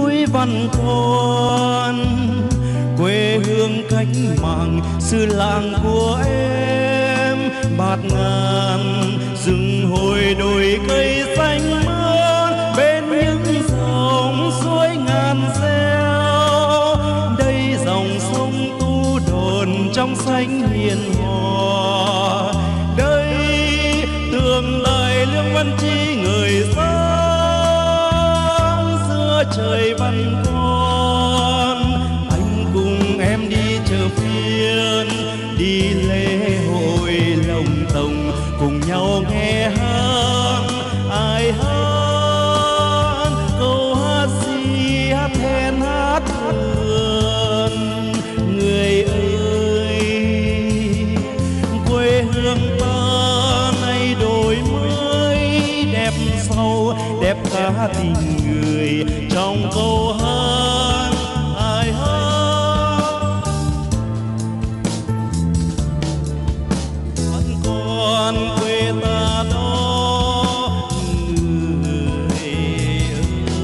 núi Văn Quan, quê hương cách mạng xứ làng của em. Bạt ngàn rừng hồi đồi cây xanh mướt, bên những dòng suối ngàn reo. Đây dòng sông Tu Đồn trong xanh hiền hòa, đây tượng đài Lương Văn Chi người sáng giữa trời Văn Quan. Anh cùng em đi chợ phiên, đi lễ hội lồng tồng, cùng nhau nghe hát ai hát câu hát gì hát then hát vườn. Người ơi, quê hương ta nay đổi mới, đẹp sau đẹp cả tình người trong câu hát ai hát. Vẫn còn quê ta đó người ơi.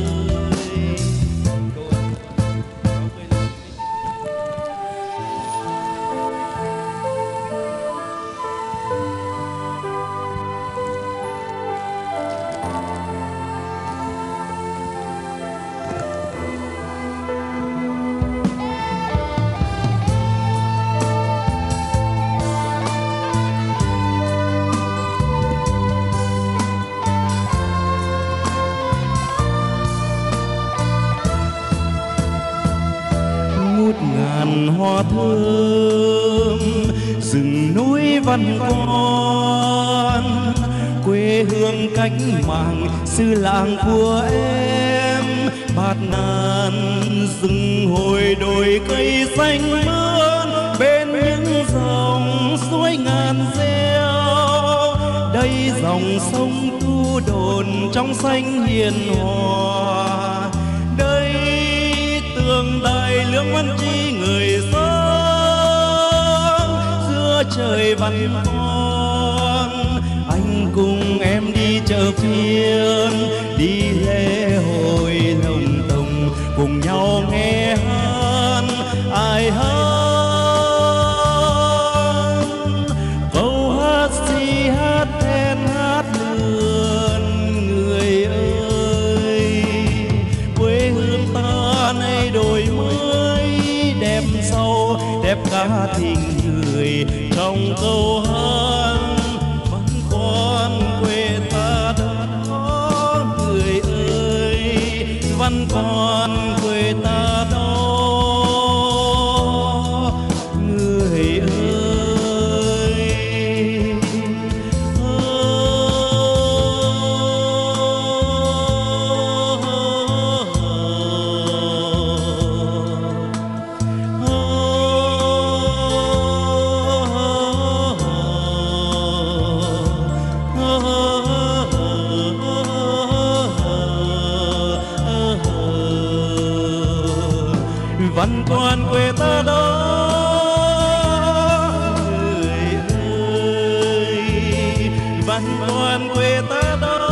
Ngút ngàn hoa thơm rừng núi Văn Quan, quê hương cách mạng xứ làng của em. Bạt ngàn rừng hồi đồi cây xanh mướt, bên những dòng suối ngàn reo. Đây dòng sông Tu Đồn trong xanh hiền hòa, đây tượng đài Lương Văn Chi người sáng giữa trời Văn Quan. Anh cùng em đi chợ phiên, đi lễ hội lồng tồng, cùng nhau nghe hát ai hát câu hát si hát then hát lượn. Người ơi, quê hương ta nay đổi mới, đẹp sau đẹp cả tình người trong câu hát Văn Quan quê ta đó. Người ơi, Văn Quan quê ta đó. Người ơi, Văn Quan quê ta đó. Người ơi, Văn Quan quê ta đó.